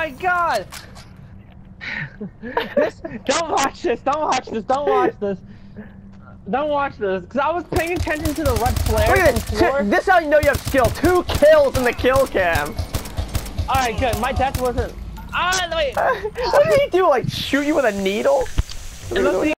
my god! Don't watch this, don't watch this, don't watch this. Don't watch this, because I was paying attention to the red flare. Look at this. This is how you know you have skill. 2 kills in the kill cam. Alright, good. My death wasn't. Ah, wait. What did he do? Like shoot you with a needle? It must be